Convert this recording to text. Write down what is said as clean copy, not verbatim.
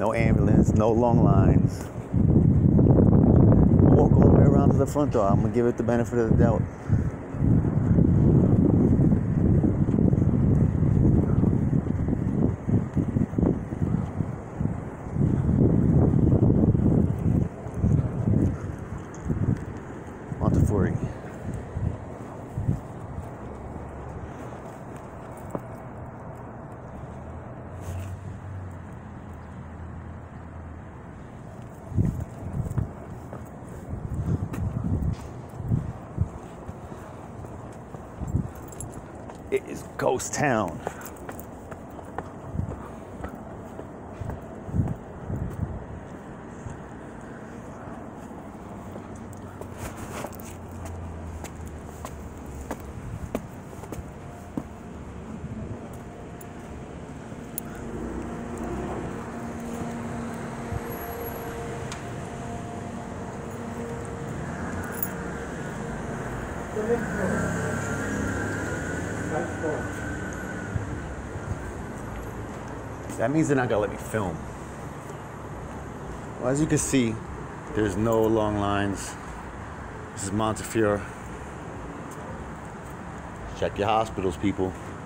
No ambulance, no long lines. I'll walk all the way around to the front door. I'm gonna give it the benefit of the doubt. Montefiore. It is ghost town. That means they're not gonna let me film. Well, as you can see, there's no long lines. This is Montefiore. Check your hospitals, people.